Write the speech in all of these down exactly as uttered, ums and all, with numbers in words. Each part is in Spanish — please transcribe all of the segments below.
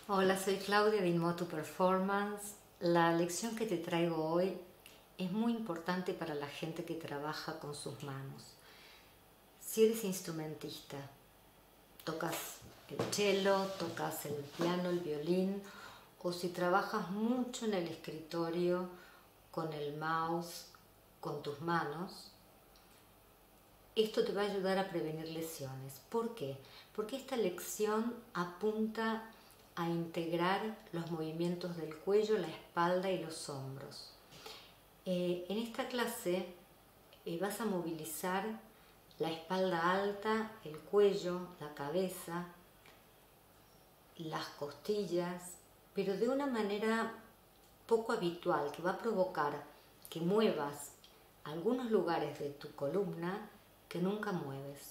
Hola, soy Claudia de Inmotu Performance. La lección que te traigo hoy es muy importante para la gente que trabaja con sus manos. Si eres instrumentista, tocas el cello, tocas el piano, el violín, o si trabajas mucho en el escritorio con el mouse, con tus manos, esto te va a ayudar a prevenir lesiones. ¿Por qué? Porque esta lección apunta a integrar los movimientos del cuello, la espalda y los hombros. Eh, en esta clase eh, vas a movilizar la espalda alta, el cuello, la cabeza, las costillas, pero de una manera poco habitual, que va a provocar que muevas algunos lugares de tu columna que nunca mueves.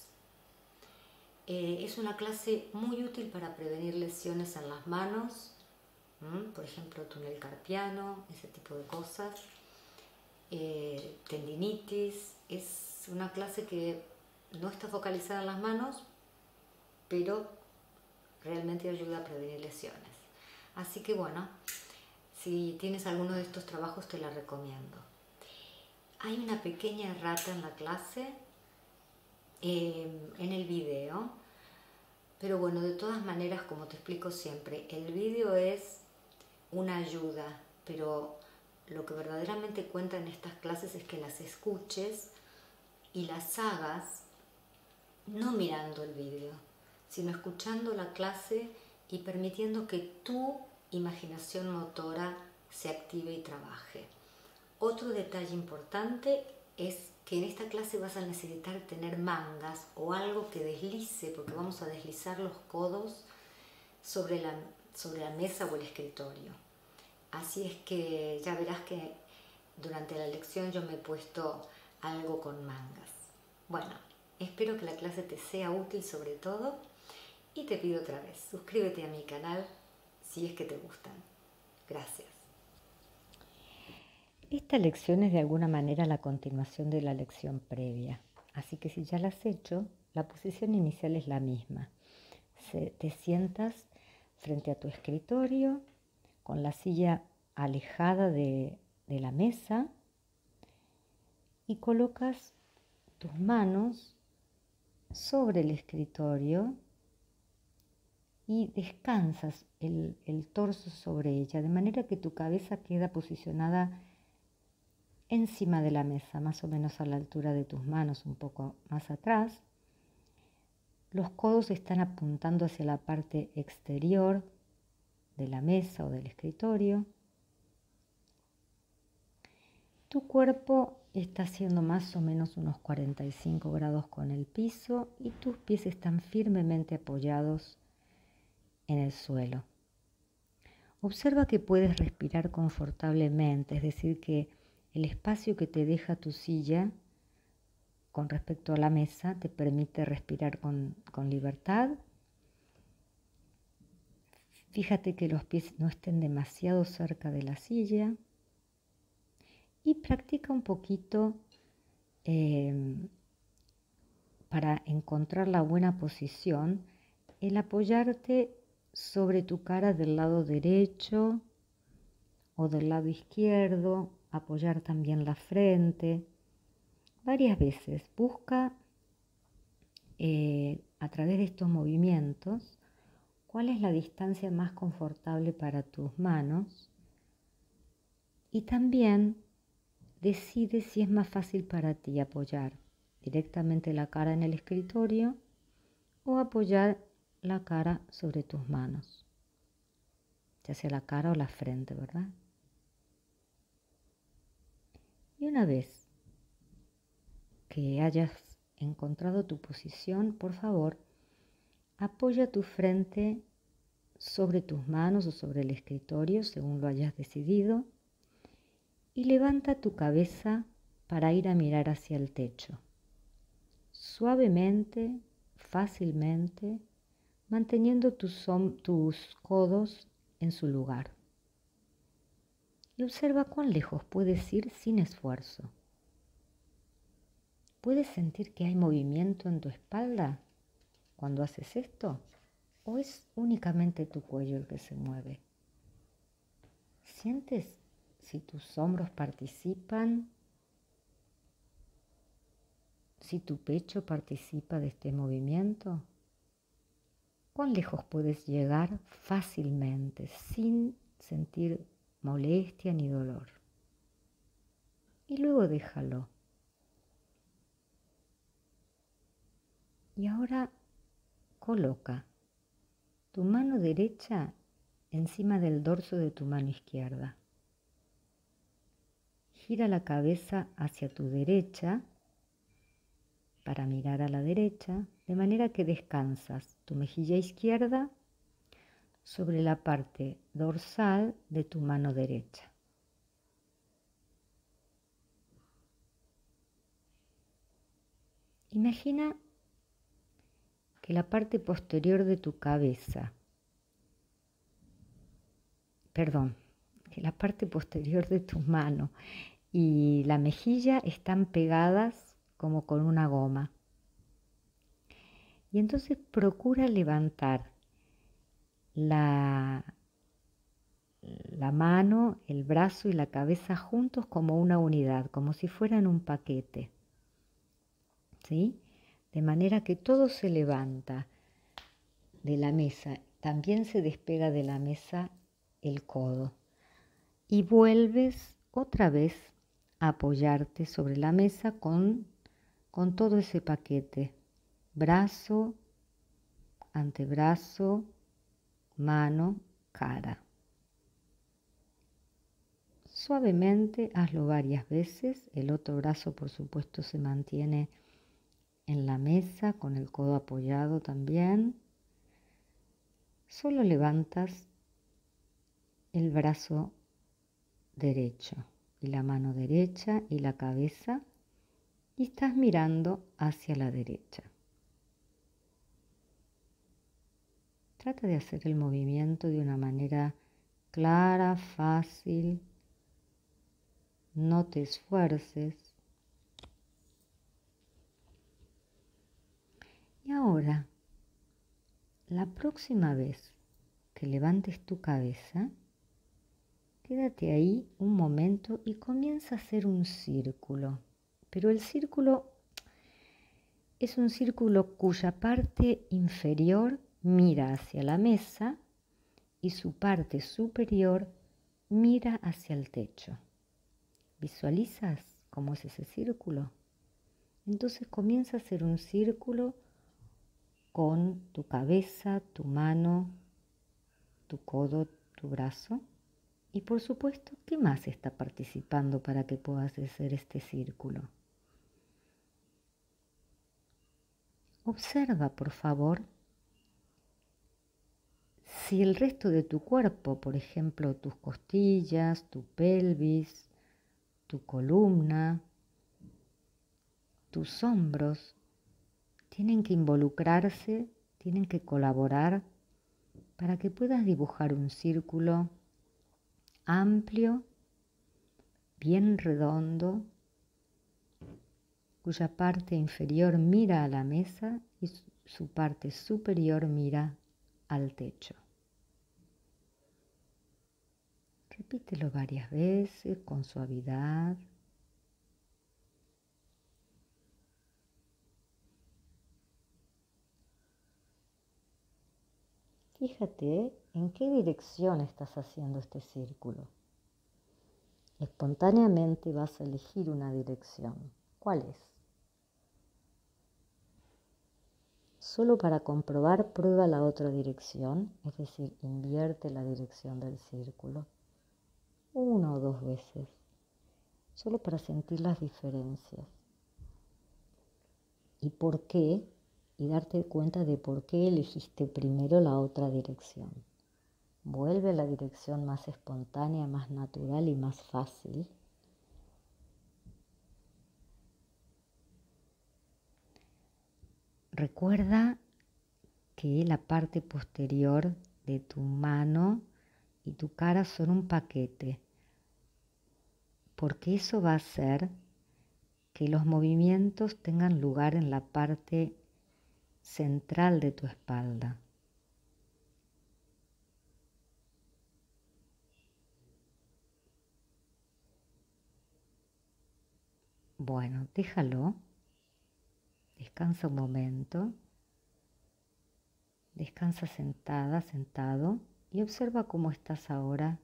Eh, es una clase muy útil para prevenir lesiones en las manos, ¿m? Por ejemplo, túnel carpiano, ese tipo de cosas, eh, tendinitis. Es una clase que no está focalizada en las manos, pero realmente ayuda a prevenir lesiones. Así que bueno, si tienes alguno de estos trabajos te la recomiendo. Hay una pequeña errata en la clase, eh, en el video, pero bueno, de todas maneras, como te explico siempre, el video es una ayuda, pero lo que verdaderamente cuenta en estas clases es que las escuches y las hagas no mirando el video, sino escuchando la clase y permitiendo que tu imaginación motora se active y trabaje. Otro detalle importante es que en esta clase vas a necesitar tener mangas o algo que deslice, porque vamos a deslizar los codos sobre la, sobre la mesa o el escritorio. Así es que ya verás que durante la lección yo me he puesto algo con mangas. Bueno, espero que la clase te sea útil sobre todo y te pido otra vez, suscríbete a mi canal si es que te gustan. Gracias. Esta lección es de alguna manera la continuación de la lección previa, así que si ya la has hecho, la posición inicial es la misma. Se, te sientas frente a tu escritorio con la silla alejada de, de la mesa y colocas tus manos sobre el escritorio y descansas el, el torso sobre ella, de manera que tu cabeza queda posicionada encima de la mesa, más o menos a la altura de tus manos, un poco más atrás. Los codos están apuntando hacia la parte exterior de la mesa o del escritorio. Tu cuerpo está haciendo más o menos unos cuarenta y cinco grados con el piso y tus pies están firmemente apoyados en el suelo. Observa que puedes respirar confortablemente, es decir, que el espacio que te deja tu silla con respecto a la mesa te permite respirar con, con libertad. Fíjate que los pies no estén demasiado cerca de la silla y practica un poquito eh, para encontrar la buena posición, el apoyarte sobre tu cara del lado derecho o del lado izquierdo, apoyar también la frente. Varias veces busca eh, a través de estos movimientos cuál es la distancia más confortable para tus manos y también decide si es más fácil para ti apoyar directamente la cara en el escritorio o apoyar la cara sobre tus manos, ya sea la cara o la frente, ¿verdad? Y una vez que hayas encontrado tu posición, por favor, apoya tu frente sobre tus manos o sobre el escritorio, según lo hayas decidido, y levanta tu cabeza para ir a mirar hacia el techo. Suavemente, fácilmente, manteniendo tus, tus codos en su lugar. Y observa cuán lejos puedes ir sin esfuerzo. ¿Puedes sentir que hay movimiento en tu espalda cuando haces esto? ¿O es únicamente tu cuello el que se mueve? ¿Sientes si tus hombros participan? ¿Si tu pecho participa de este movimiento? ¿Cuán lejos puedes llegar fácilmente sin sentir molestia ni dolor? Y luego déjalo. Y ahora coloca tu mano derecha encima del dorso de tu mano izquierda. Gira la cabeza hacia tu derecha para mirar a la derecha, de manera que descansas tu mejilla izquierda sobre la parte dorsal de tu mano derecha. Imagina que la parte posterior de tu cabeza, perdón, que la parte posterior de tu mano y la mejilla están pegadas como con una goma. Y entonces procura levantar la, la mano, el brazo y la cabeza juntos como una unidad, como si fueran un paquete. ¿Sí? De manera que todo se levanta de la mesa, también se despega de la mesa el codo. Y vuelves otra vez a apoyarte sobre la mesa con, con todo ese paquete. Brazo, antebrazo, mano, cara. Suavemente hazlo varias veces. El otro brazo, por supuesto, se mantiene en la mesa con el codo apoyado también. Solo levantas el brazo derecho y la mano derecha y la cabeza y estás mirando hacia la derecha. Trata de hacer el movimiento de una manera clara, fácil. No te esfuerces. Y ahora, la próxima vez que levantes tu cabeza, quédate ahí un momento y comienza a hacer un círculo. Pero el círculo es un círculo cuya parte inferior mira hacia la mesa y su parte superior mira hacia el techo. ¿Visualizas cómo es ese círculo? Entonces comienza a hacer un círculo con tu cabeza, tu mano, tu codo, tu brazo. Y por supuesto, ¿qué más está participando para que puedas hacer este círculo? Observa, por favor, si el resto de tu cuerpo, por ejemplo, tus costillas, tu pelvis, tu columna, tus hombros, tienen que involucrarse, tienen que colaborar para que puedas dibujar un círculo amplio, bien redondo, cuya parte inferior mira a la mesa y su parte superior mira al techo. Repítelo varias veces con suavidad. Fíjate en qué dirección estás haciendo este círculo. Espontáneamente vas a elegir una dirección. ¿Cuál es? Solo para comprobar, prueba la otra dirección, es decir, invierte la dirección del círculo una o dos veces, solo para sentir las diferencias. ¿Y por qué? Y darte cuenta de por qué elegiste primero la otra dirección. Vuelve a la dirección más espontánea, más natural y más fácil. Recuerda que la parte posterior de tu mano y tu cara son un paquete, porque eso va a hacer que los movimientos tengan lugar en la parte central de tu espalda. Bueno, déjalo. Descansa un momento. Descansa sentada, sentado y observa cómo estás ahora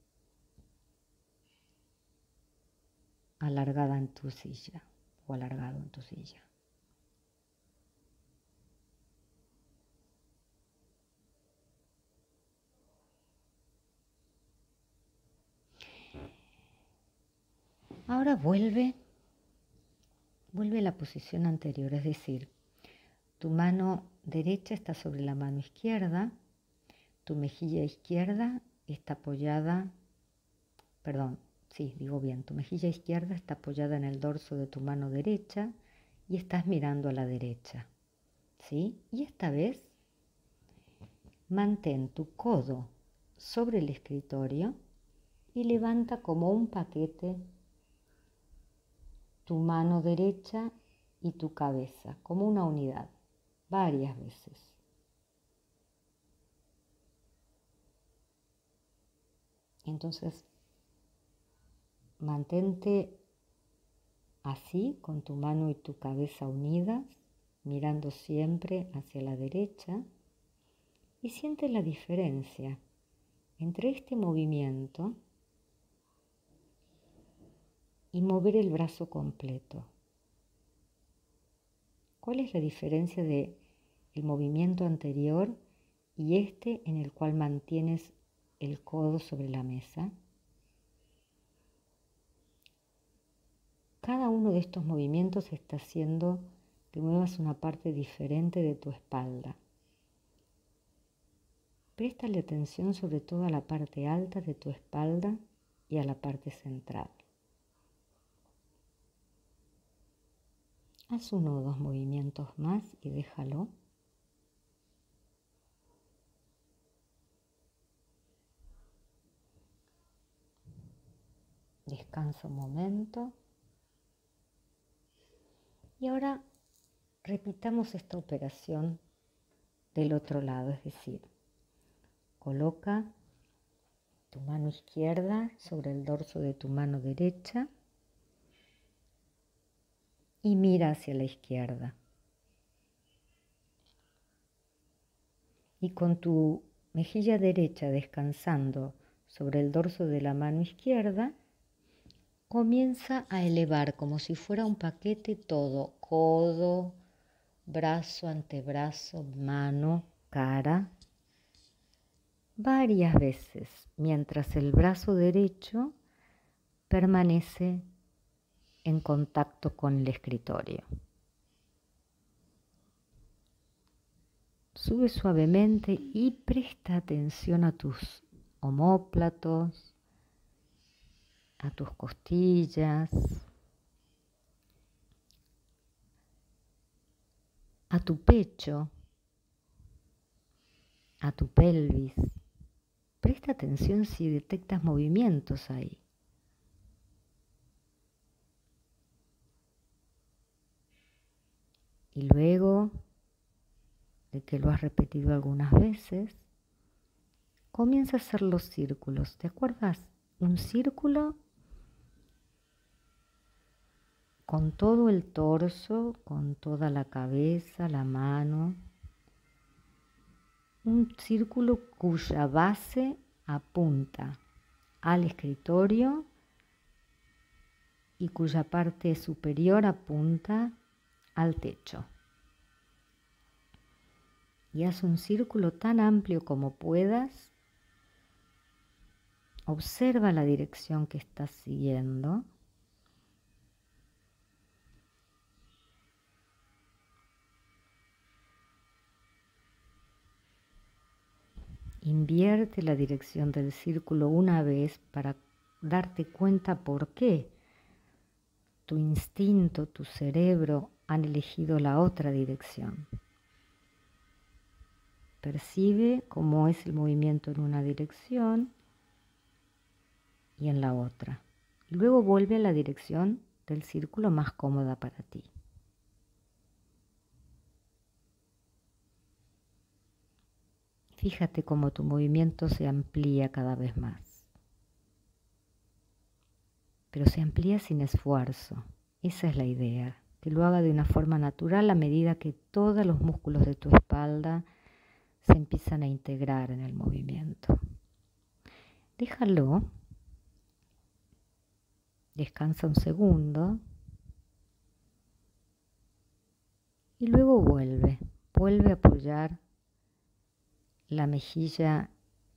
alargada en tu silla o alargado en tu silla. Ahora vuelve, vuelve a la posición anterior, es decir, tu mano derecha está sobre la mano izquierda, tu mejilla izquierda está apoyada, perdón, sí, digo bien, tu mejilla izquierda está apoyada en el dorso de tu mano derecha y estás mirando a la derecha, ¿sí? Y esta vez mantén tu codo sobre el escritorio y levanta como un paquete tu mano derecha y tu cabeza, como una unidad, varias veces. Entonces, mantente así, con tu mano y tu cabeza unidas, mirando siempre hacia la derecha, y siente la diferencia entre este movimiento y mover el brazo completo. ¿Cuál es la diferencia de el movimiento anterior y este en el cual mantienes el codo sobre la mesa? Cada uno de estos movimientos está haciendo que muevas una parte diferente de tu espalda. Préstale atención sobre todo a la parte alta de tu espalda y a la parte central. Haz uno o dos movimientos más y déjalo. Descansa un momento. Y ahora repitamos esta operación del otro lado, es decir, coloca tu mano izquierda sobre el dorso de tu mano derecha y mira hacia la izquierda. Y con tu mejilla derecha descansando sobre el dorso de la mano izquierda, comienza a elevar como si fuera un paquete todo, codo, brazo, antebrazo, mano, cara, varias veces, mientras el brazo derecho permanece en contacto con el escritorio. Sube suavemente y presta atención a tus omóplatos, a tus costillas, a tu pecho, a tu pelvis. Presta atención si detectas movimientos ahí. Y luego de que lo has repetido algunas veces, comienza a hacer los círculos. ¿Te acuerdas? Un círculo con todo el torso, con toda la cabeza, la mano. Un círculo cuya base apunta al escritorio y cuya parte superior apunta al techo. Y haz un círculo tan amplio como puedas. Observa la dirección que estás siguiendo. Invierte la dirección del círculo una vez para darte cuenta por qué tu instinto, tu cerebro han elegido la otra dirección. Percibe cómo es el movimiento en una dirección y en la otra. Luego vuelve a la dirección del círculo más cómoda para ti. Fíjate cómo tu movimiento se amplía cada vez más. Pero se amplía sin esfuerzo, Esa es la idea, que lo haga de una forma natural a medida que todos los músculos de tu espalda se empiezan a integrar en el movimiento. Déjalo, descansa un segundo y luego vuelve, vuelve a apoyar la mejilla,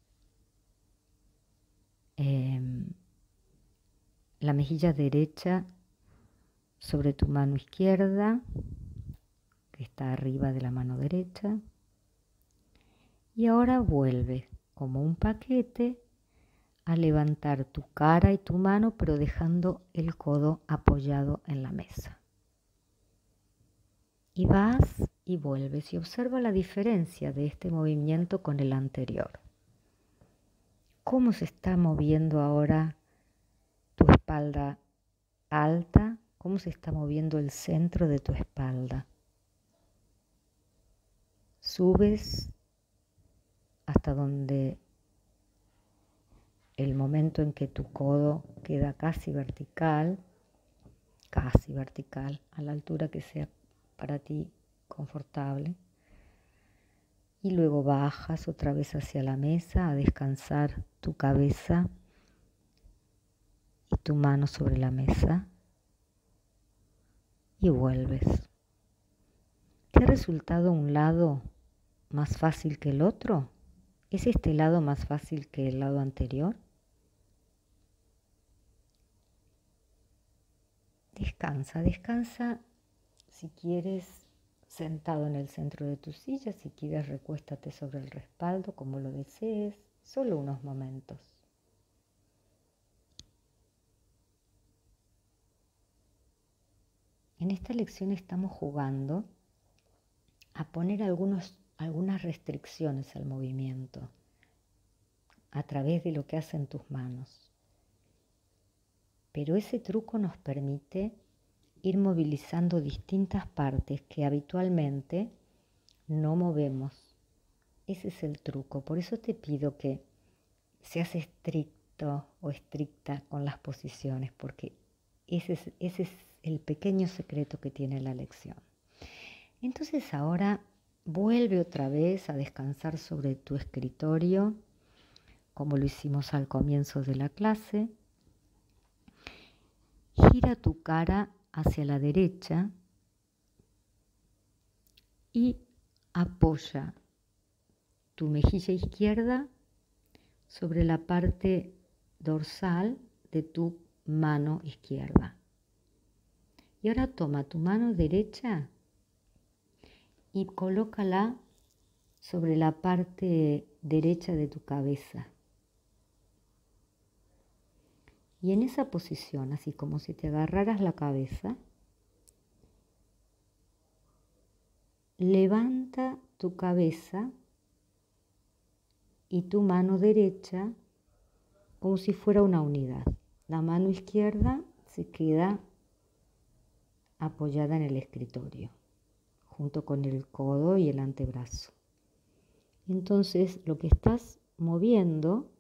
eh, la mejilla derecha sobre tu mano izquierda, que está arriba de la mano derecha, y ahora vuelve como un paquete a levantar tu cara y tu mano, pero dejando el codo apoyado en la mesa. Y vas y vuelves y observa la diferencia de este movimiento con el anterior. ¿Cómo se está moviendo ahora tu espalda alta? ¿Cómo se está moviendo el centro de tu espalda? Subes hasta donde el momento en que tu codo queda casi vertical, casi vertical, a la altura que sea para ti confortable. Y luego bajas otra vez hacia la mesa a descansar tu cabeza y tu mano sobre la mesa. Y vuelves. ¿Te ha resultado un lado más fácil que el otro? ¿Es este lado más fácil que el lado anterior? Descansa, descansa si quieres sentado en el centro de tu silla, si quieres recuéstate sobre el respaldo como lo desees, solo unos momentos. En esta lección estamos jugando a poner algunos, algunas restricciones al movimiento a través de lo que hacen tus manos. Pero ese truco nos permite ir movilizando distintas partes que habitualmente no movemos. Ese es el truco. Por eso te pido que seas estricto o estricta con las posiciones, porque ese es, ese es el pequeño secreto que tiene la lección. Entonces ahora vuelve otra vez a descansar sobre tu escritorio, como lo hicimos al comienzo de la clase. Gira tu cara hacia la derecha y apoya tu mejilla izquierda sobre la parte dorsal de tu mano izquierda. Y ahora toma tu mano derecha y colócala sobre la parte derecha de tu cabeza. Y en esa posición, así como si te agarraras la cabeza, levanta tu cabeza y tu mano derecha como si fuera una unidad. La mano izquierda se queda apoyada en el escritorio, junto con el codo y el antebrazo. Entonces, lo que estás moviendo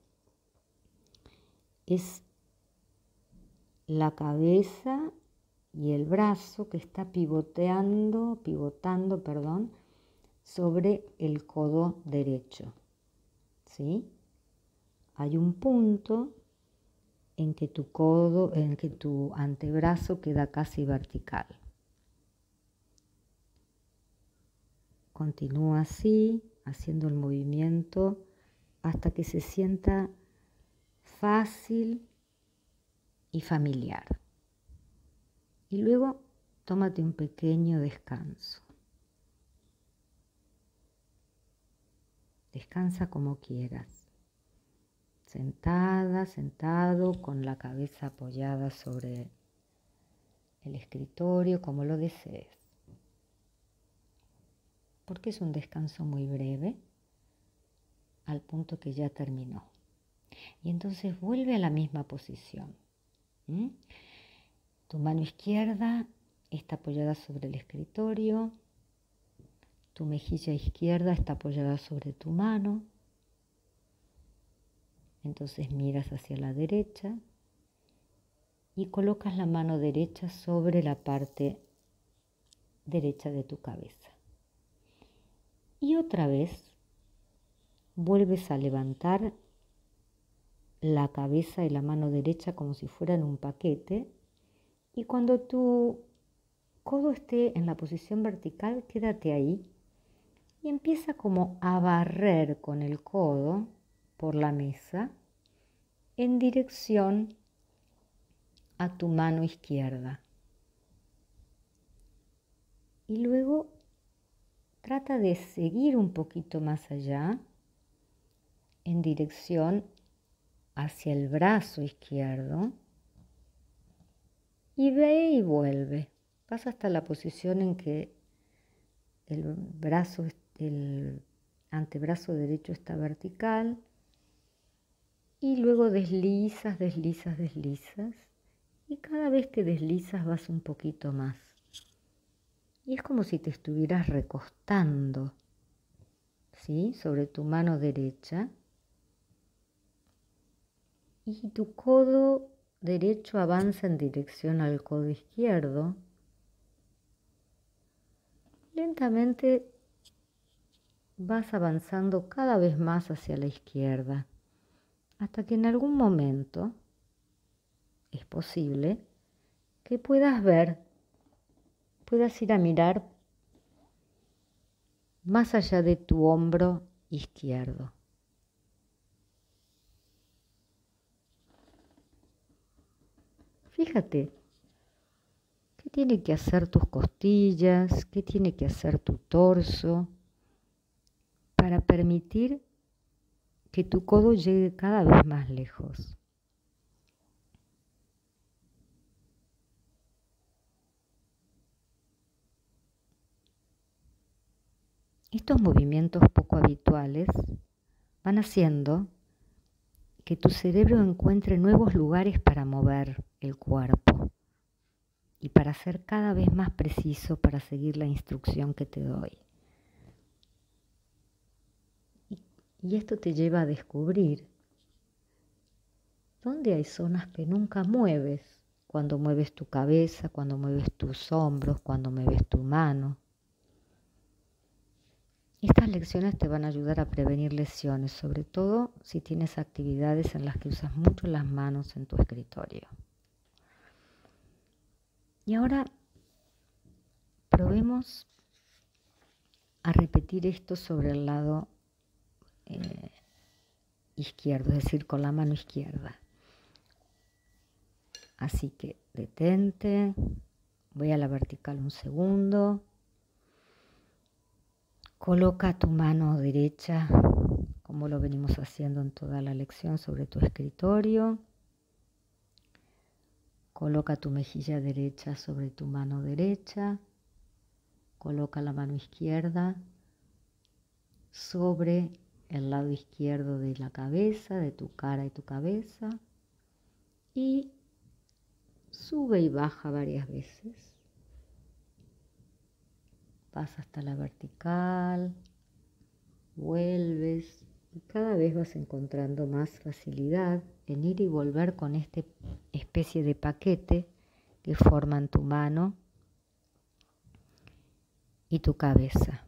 es la cabeza y el brazo que está pivoteando, pivotando, perdón, sobre el codo derecho. ¿Sí? Hay un punto en que tu codo, en que tu antebrazo queda casi vertical. Continúa así, haciendo el movimiento hasta que se sienta fácil y familiar. Y luego tómate un pequeño descanso. Descansa como quieras. Sentada, sentado, con la cabeza apoyada sobre el escritorio, como lo desees. Porque es un descanso muy breve, al punto que ya terminó. Y entonces vuelve a la misma posición. ¿Mm? Tu mano izquierda está apoyada sobre el escritorio. Tu mejilla izquierda está apoyada sobre tu mano. Entonces miras hacia la derecha y colocas la mano derecha sobre la parte derecha de tu cabeza. Y otra vez vuelves a levantar la cabeza y la mano derecha como si fueran un paquete, y cuando tu codo esté en la posición vertical, quédate ahí y empieza como a barrer con el codo por la mesa en dirección a tu mano izquierda. Y luego trata de seguir un poquito más allá en dirección hacia el brazo izquierdo y ve y vuelve. Pasa hasta la posición en que el brazo, el antebrazo derecho está vertical y luego deslizas, deslizas, deslizas y cada vez que deslizas vas un poquito más. Y es como si te estuvieras recostando, ¿sí?, sobre tu mano derecha y tu codo derecho avanza en dirección al codo izquierdo. Lentamente vas avanzando cada vez más hacia la izquierda, hasta que en algún momento es posible que puedas ver, puedas ir a mirar más allá de tu hombro izquierdo. Fíjate, ¿qué tiene que hacer tus costillas? ¿Qué tiene que hacer tu torso para permitir que tu codo llegue cada vez más lejos? Estos movimientos poco habituales van haciendo que tu cerebro encuentre nuevos lugares para mover el cuerpo y para ser cada vez más preciso para seguir la instrucción que te doy. Y, y esto te lleva a descubrir dónde hay zonas que nunca mueves, cuando mueves tu cabeza, cuando mueves tus hombros, cuando mueves tu mano. Estas lecciones te van a ayudar a prevenir lesiones, sobre todo si tienes actividades en las que usas mucho las manos en tu escritorio. Y ahora probemos a repetir esto sobre el lado eh, izquierdo, es decir, con la mano izquierda. Así que detente, voy a la vertical un segundo. Coloca tu mano derecha, como lo venimos haciendo en toda la lección, sobre tu escritorio. Coloca tu mejilla derecha sobre tu mano derecha. Coloca la mano izquierda sobre el lado izquierdo de la cabeza, de tu cara y tu cabeza. Y sube y baja varias veces. Vas hasta la vertical, vuelves y cada vez vas encontrando más facilidad en ir y volver con esta especie de paquete que forman tu mano y tu cabeza.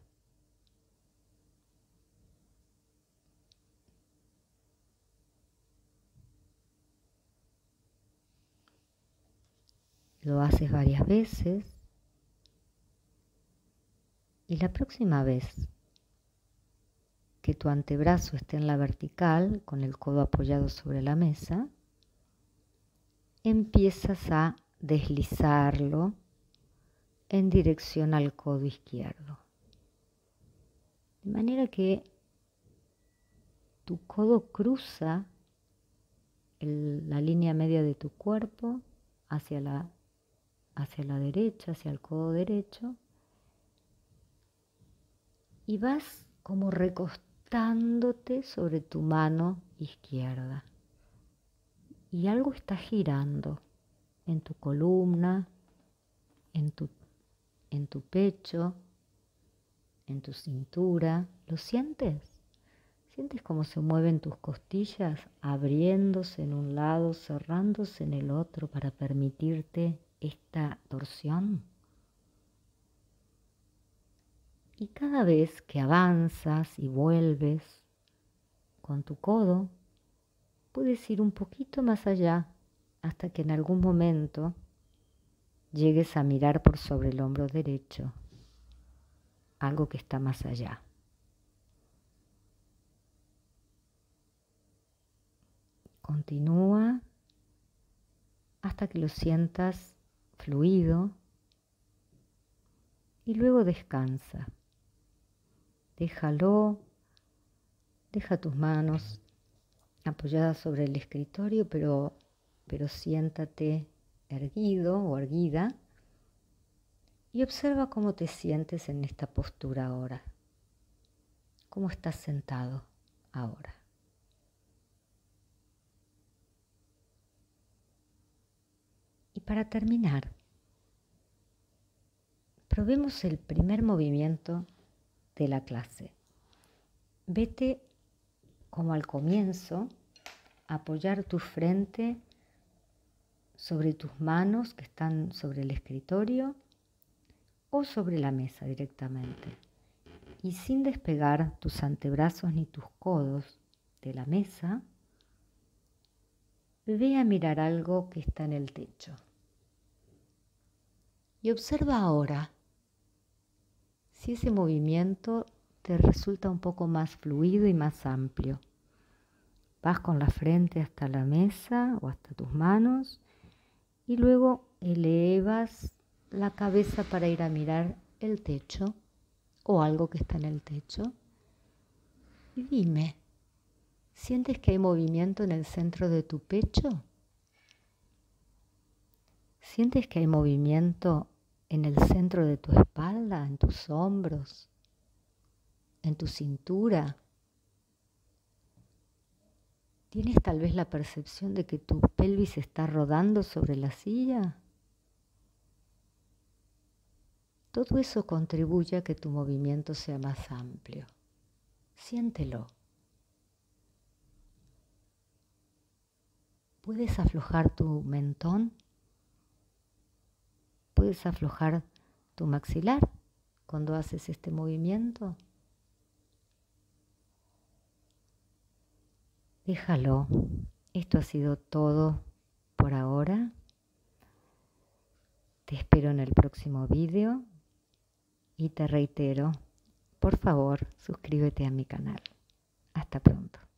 Lo haces varias veces y la próxima vez que tu antebrazo esté en la vertical, con el codo apoyado sobre la mesa, empiezas a deslizarlo en dirección al codo izquierdo. De manera que tu codo cruza el, la línea media de tu cuerpo hacia la, hacia la derecha, hacia el codo derecho, y vas como recostándote sobre tu mano izquierda. Y algo está girando en tu columna, en tu, en tu pecho, en tu cintura. ¿Lo sientes? Sientes cómo se mueven tus costillas, abriéndose en un lado, cerrándose en el otro para permitirte esta torsión. Y cada vez que avanzas y vuelves con tu codo, puedes ir un poquito más allá hasta que en algún momento llegues a mirar por sobre el hombro derecho, algo que está más allá. Continúa hasta que lo sientas fluido y luego descansa. Déjalo, deja tus manos apoyadas sobre el escritorio, pero, pero siéntate erguido o erguida y observa cómo te sientes en esta postura ahora. ¿Cómo estás sentado ahora? Y para terminar, probemos el primer movimiento de la clase. Vete como al comienzo, apoyar tu frente sobre tus manos que están sobre el escritorio o sobre la mesa directamente. Y sin despegar tus antebrazos ni tus codos de la mesa, ve a mirar algo que está en el techo. Y observa ahora si ese movimiento te resulta un poco más fluido y más amplio. Vas con la frente hasta la mesa o hasta tus manos y luego elevas la cabeza para ir a mirar el techo o algo que está en el techo. Y dime, ¿sientes que hay movimiento en el centro de tu pecho? ¿Sientes que hay movimiento en el centro de tu espalda, en tus hombros, en tu cintura? ¿Tienes tal vez la percepción de que tu pelvis está rodando sobre la silla? Todo eso contribuye a que tu movimiento sea más amplio. Siéntelo. ¿Puedes aflojar tu mentón? ¿Puedes aflojar tu maxilar cuando haces este movimiento? Déjalo. Esto ha sido todo por ahora. Te espero en el próximo video y te reitero, por favor, suscríbete a mi canal. Hasta pronto.